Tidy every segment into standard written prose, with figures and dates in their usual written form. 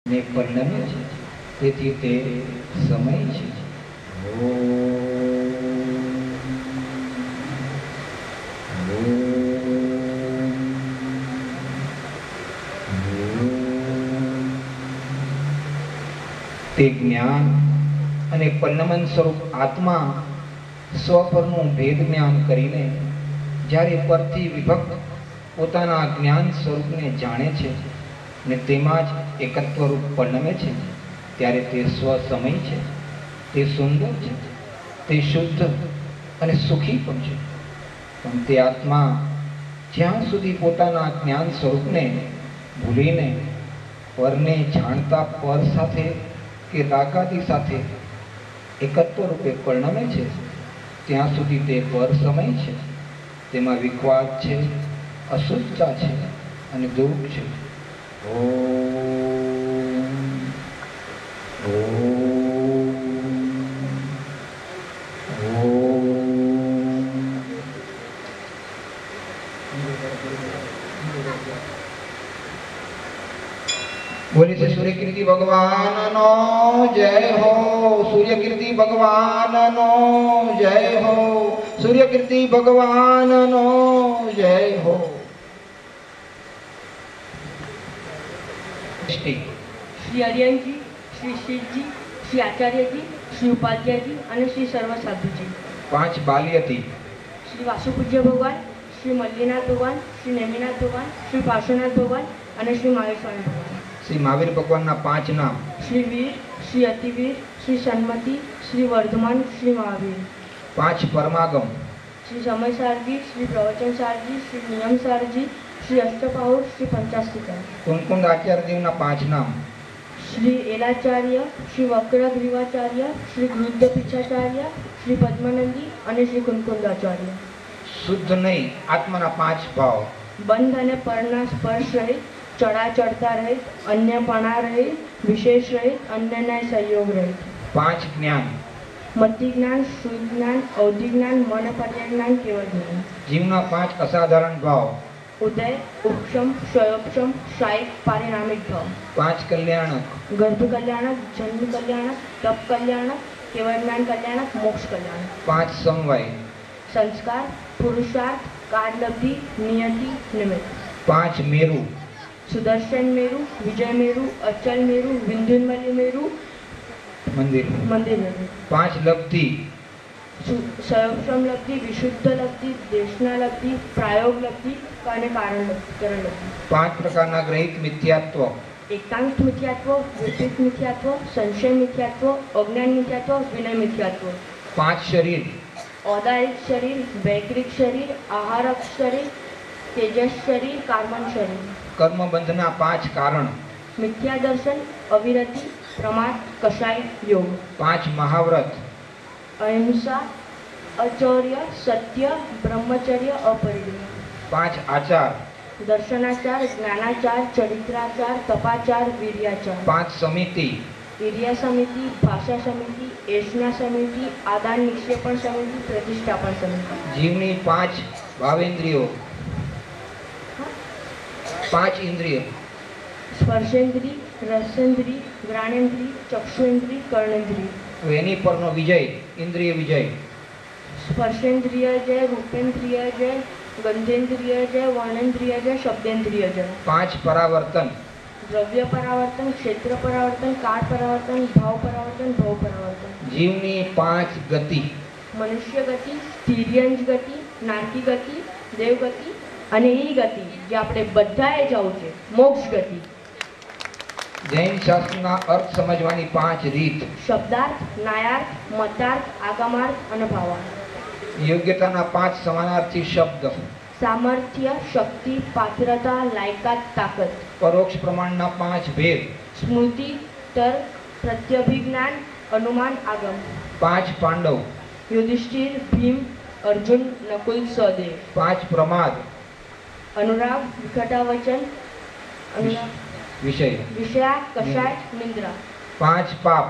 ને પરિણમે છે, તેથી તે સમય છે. તે જ્ઞાન અને પરિણમન સ્વરૂપ આત્મા સ્વપરનું ભેદ જ્ઞાન કરીને જ્યારે પરથી વિભક્ત પોતાના જ્ઞાન સ્વરૂપને જાણે છે ને તેમાં જ એકત્વરૂપ પરિણમે છે, ત્યારે તે સ્વસમય છે, તે સુંદર છે, તે શુદ્ધ અને સુખી પણ છે. પણ તે આત્મા જ્યાં સુધી પોતાના જ્ઞાન સ્વરૂપને ભૂલીને પરને જાણતા પર સાથે કે રાગાદી સાથે એકત્વ રૂપે પરિણમે છે, ત્યાં સુધી તે પર સમય છે, તેમાં વિખવાદ છે, અશુદ્ધતા છે અને દુઃખ છે. बोले से सूर्य कीर्ति भगवान नो जय हो. सूर्य कीर्ति भगवान नो जय हो. सूर्य कीर्ति भगवान नो जय हो. श्री हरियन जी, श्री शिव जी, श्री आचार्य जी, श्री उपाध्याय जी અને શ્રી સર્વ સાધુજી. 5 બાલિયતી શ્રી વાસુપૂજ્ય ભગવાન, શ્રી મલ્લીનાથ ભગવાન, શ્રી નેમિનાથ ભગવાન, શ્રી પાર્શ્વનાથ ભગવાન અને શ્રી મહાવીર સ્વામી ભગવાન. શ્રી મહાવીર ભગવાનના 5 નામ: શ્રી વીર, શ્રી અતિવીર, શ્રી સન્મતિ, શ્રી વર્ધમાન, શ્રી મહાવીર. 5 પરમાગમ: શ્રી સમય સારજી, શ્રી પ્રવચન સારજી, શ્રી નિયમ સારજી, શ્રી અષ્ટપાહુર, શ્રી પંચાસ્તિકા. કુંકુંદ આચાર્ય દેવના 5 નામ: શ્રી એલાચાર્ય, શ્રી વક્રગ્રીવાચાર્ય, શ્રી ગૃદ્ધ પીછાચાર્ય, શ્રી પદ્મનંદી અને શ્રી કુંકુંદાચાર્ય. શુદ્ધ નહીં આત્માના 5 ભાવ: બંધ અને પરના સ્પર્શ રહિત, ચડા ચડતા રહિત, અન્યપણા રહિત, વિશેષ રહિત, અન્યના સહયોગ રહિત. 5 જ્ઞાન: મતિ જ્ઞાન, શુદ્ધ જ્ઞાન, અવધિ જ્ઞાન, મન પર્યા જ્ઞાન, કેવળ જ્ઞાન. જીવના 5 અસાધારણ ભાવ: ઉદય, ઉપશમ, ક્ષયોપશમ, શાયિક, પારિણામિક ભાવ. 5 કલ્યાણક: ગર્ભ કલ્યાણક, જન્મ કલ્યાણક, તપ કલ્યાણક, કેવળ જ્ઞાન કલ્યાણક, મોક્ષ કલ્યાણક. 5 સમવાય: સંસ્કાર, પુરુષાર્થ, કાળલબ્ધિ, નિયતિ, નિમિત્ત. 5 મેરુ: સુદર્શન મેરુ, વિજય મેરુ, અચલ મેરુ, વિંધ્યોન્મલી મેરુ, મંદિર મેરુ. 5 લબ્ધિ: સયોક્ષમ લબ્ધિ, વિશુદ્ધ લબ્ધિ, દેશના લબ્ધિ, પ્રાયોગ લબ્ધિ અને કારણ લબ્ધિ. 5 પ્રકારના ગ્રહિત મિથ્યાત્વ: એકાંત મિથ્યાત્વ, વિપરીત મિથ્યાત્વ, સંશય મિથ્યાત્વ, અજ્ઞાન મિથ્યાત્વ, વિનય મિથ્યાત્વ. 5 શરીર: ઔદારિક શરીર, વૈકૃત શરીર, આહારક શરીર, તેજસ શરીર, કાર્બન શરીર. કર્મ બંધના 5 કારણ: મિથ્યા દર્શન, અવિરતિ, પ્રમાદ, કષાય, યોગ. 5 મહાવ્રત: અહિંસા, અચૌર્ય, સત્ય, બ્રહ્મચર્ય, અપરિગ્રહ. 5 આચાર: દર્શનાચાર, જ્ઞાનાચાર, ચરિત્રાચાર, તપાચાર, વીર્યાચાર. 5 સમિતિ: ઇરિયા સમિતિ, ભાષા સમિતિ, એશના સમિતિ, આદાન નિક્ષેપણ સમિતિ, પ્રતિષ્ઠાપન સમિતિ. જીવની 5 ભાવેન્દ્રિયો: 5 ઇન્દ્રિય: સ્પર્શેન્દ્રી, રસેન્દ્રી, ઘ્રાણેન્દ્રી, ચક્ષુન્દ્રી, કર્ણેન્દ્રી. એની પરનો વિજય, ઇન્દ્રિય વિજય: સ્પર્શેન્દ્રિય જય, રૂપેન્દ્રિય જય, ગંધેન્દ્રિય જય, વર્ણેન્દ્રિય જય, શબ્દેન્દ્રિય જય. 5 પરાવર્તન: દ્રવ્ય પરાવર્તન, ક્ષેત્ર પરાવર્તન, કાળ પરાવર્તન, ભાવ પરાવર્તન, ભવ પરાવર્તન. જીવની 5 ગતિ: મનુષ્ય ગતિ, સ્થિર્યંજ ગતિ, નારકી ગતિ, દેવ ગતિ અને એ ગતિ જે આપણે બધાએ જવું છે, મોક્ષ ગતિ. જૈન શાસ્ત્રના અર્થ સમજવાની 5 રીત: શબ્દાર્થ, ન્યાયાર્થ, મતાર્થ, આગમાર્થ અને ભાવાર્થ. યોગ્યતાના 5 સમાનાર્થી શબ્દ: સામર્થ્ય, શક્તિ, પાત્રતા, લાયકાત, તાકાત. પરોક્ષ પ્રમાણના 5 ભેદ: સ્મૃતિ, તર્ક, પ્રત્યભિજ્ઞાન, અનુમાન, આગમ. 5 પાંડવ: યુધિષ્ઠિર, ભીમ, અર્જુન, નકુલ, સહદેવ. 5 પ્રમાદ: અનુરાગ, વિકટાવચન, અનુરાગ, વિષય, વિષયા, કષાય, નિંદ્રા. 5 પાપ: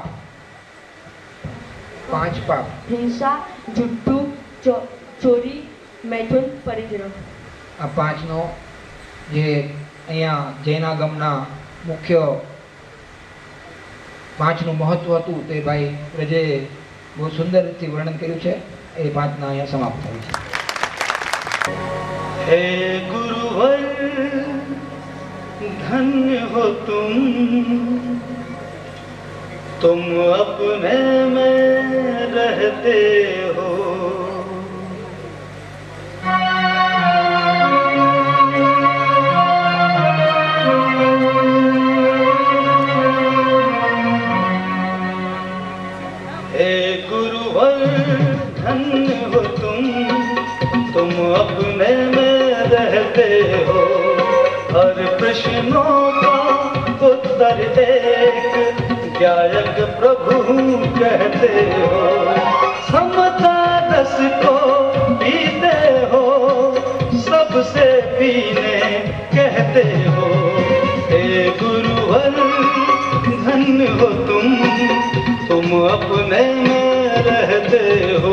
5 પાપ: હિંસા, જુઠ્ઠું, ચોરી, મૈથુન, પરિગ્રહ. આ 5નો જે અહીંયા જૈનાગમના મુખ્ય પાંચનું મહત્વ હતું તે ભાઈ રજે બહુ સુંદર રીતે વર્ણન કર્યું છે. એ પાંચના અહીંયા સમાપ્ત થાય છે. हे गुरुवर धन्य हो तुम अपने में रहते हो. हे गुरुवर धन्य हो तुम अपने में रहते हो. हर प्रश्नों का उत्तर एक गायक प्रभु कहते हो. समता रस को पीते हो, सबसे पीने कहते हो. हे गुरुवर धन्य हो तुम अपने में रहते हो.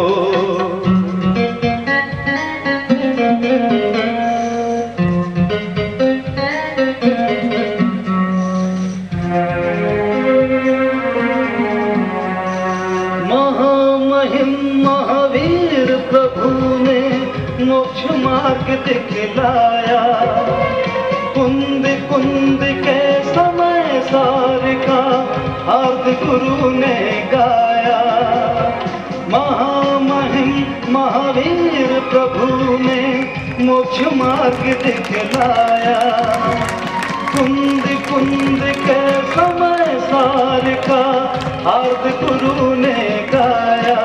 महावीर प्रभु ने मोक्ष मार्ग दिखलाया. कुंद कुंद के समय सार का आदि गुरु ने गाया. महावीर प्रभु ने मोक्ष मार्ग दिखलाया. कुंद कुंद के समय सार का आदि गुरु ने गाया.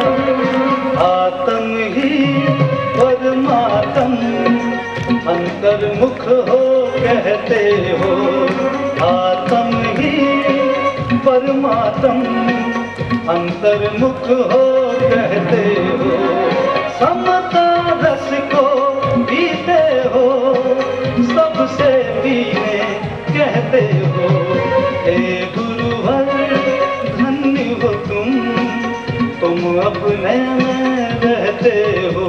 आत्म ही परमात्म अंतर्मुख हो कहते हो. आत्म ही परमात्म अंतर्मुख हो कहते हो. समता रस को पीते हो, सबसे पीने कहते हो. हे गुरुवर धन्य हो तुम अपने में रहते हो.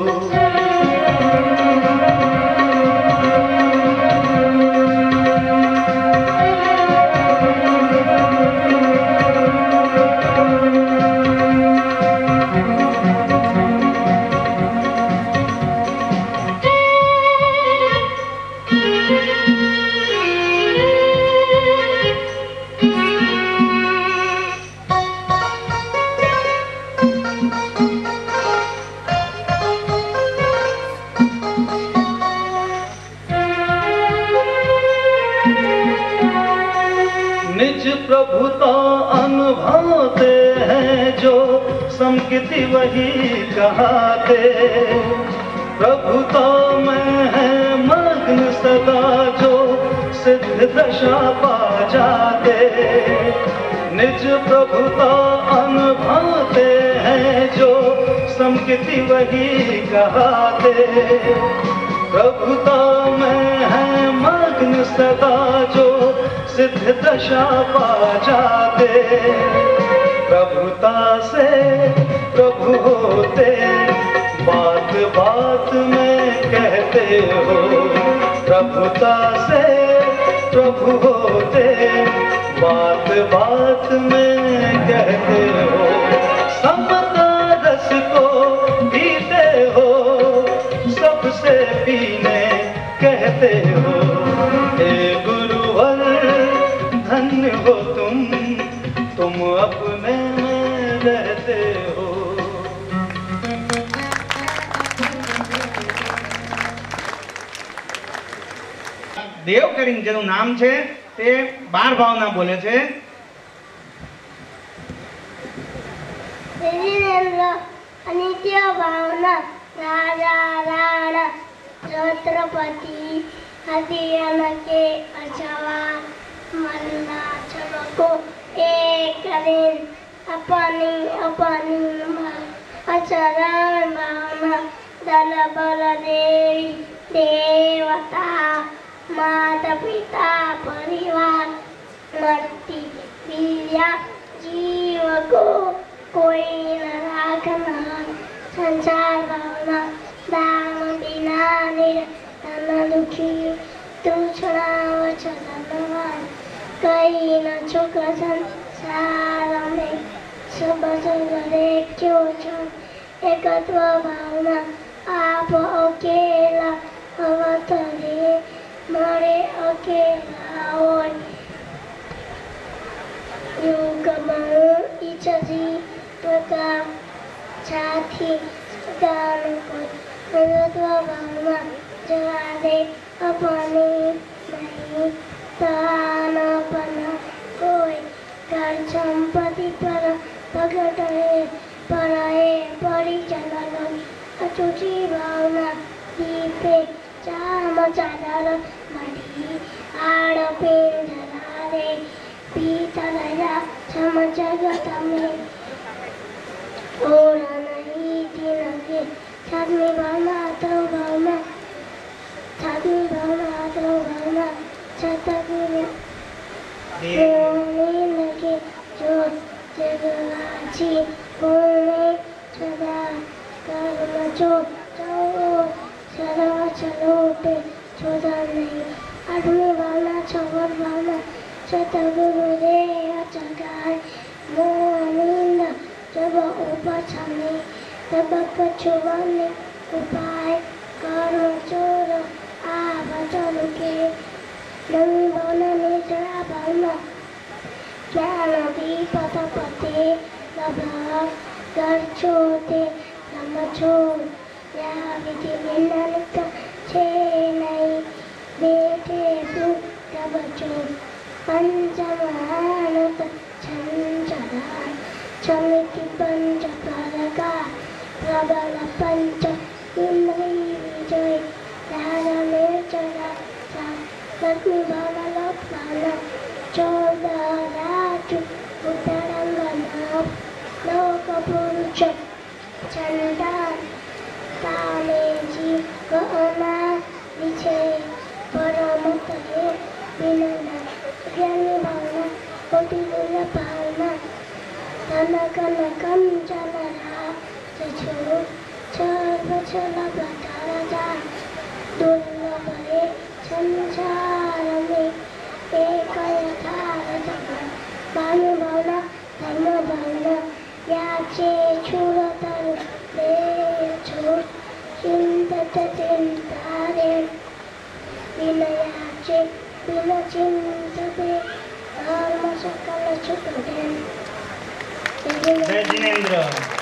निज प्रभुता अनुभवते हैं जो समकिति वही कहाते. प्रभुता में है मग्न सदा जो सिद्ध दशा पा जाते. निज प्रभुता अनुभवते हैं जो समकिति वही कहाते. प्रभुता में है मग्न सदा जो सिद्ध दशा पा जाते. प्रभुता से प्रभु होते बात बात में कहते हो. प्रभुता से प्रभु होते बात बात में कहते हो. समता रस को पीते हो, सबसे पीने कहते हो. हे गुरुवर धन्य हो तुम अपने में रहते हो. દેવ કરીને જેનું નામ છે તે 12 ભાવના બોલે છે. અનિત્ય ભાવના રાજા રાણા છત્રપતિ હરિયન के अछवा मन्ना चमको एक दिन अपनी अपनी अचरण भावना दल बल देवी देवता माता पिता परिवार मरती विद्या जीव को कोई न राखना. संसार भावना दान बिना धन दुखी तूछना वचन कई न चुक સારમે સબસરે ક્યો છો એકત્વ ભાવના આપ અકેલા અવતરે મળે અકેલા હોય યુગમાં ઈચ્છતી પ્રકાર સાથી સદાન કોઈ એકત્વ ભાવના જવા દે અપને નહીં તાન બના કોઈ ઘર સંપત્તિ પર પ્રગટ પર પડી ચલન અચૂચી ભાવના દીપે ચામ ચાદર મઢી આડ પિંજરા રે પીતળયા છમ જગતમે ઓરા નહીં દિનગે છાદમી ભાવના આત્રો ભાવના છાદમી ભાવના આત્રો ભાવના છતગુરુ ભૂમિ લગે જોત જગવાછી ભૂમિ સદા કર્મ જોત ચૌદ સર્વ ચલોપે છોડા નહીં આઠમી ભાવના છવર ભાવના છતગુરુ રે અચગાય મોનિંદ જબ ઉપછમે તબ પછુવને ઉપાય કર્મ ચોર આ વચન કે નવી ભાવના નિજરા ભાવના જ્ઞાન દીપત પતે લભા ગરછોતે નમછો યા વિધિ વિનાલિક છે નહીં બેઠે પુત્ર બચો પંચમહાનત છંચરા ચમિતિ પંચ પ્રગા પ્રબલ પંચ ઇન્દ્રિય વિજય ધારણે ચરા લક્ષ્મી ભાવના લોક ભાવના ચૌદ રાજુ ઉત્તરંગના લોક પુરુષ ચંડાન કામેજી ગહના વિજય પરમત હે વિનના જ્ઞાની ભાવના કોટી ગુણ ભાવના ધન કન કંચનરા જછો સર્વ છલ બધારા દુર્લભ હે સંસારમે એક યથાર્થ ભાનુ ભાવના ધર્મ ભાવના યાચે છુરતર દે છો ચિંતત ચિંતારે વિનયાચે વિન ચિંતતે ધર્મ સકલ છુટે જય જિનેન્દ્ર.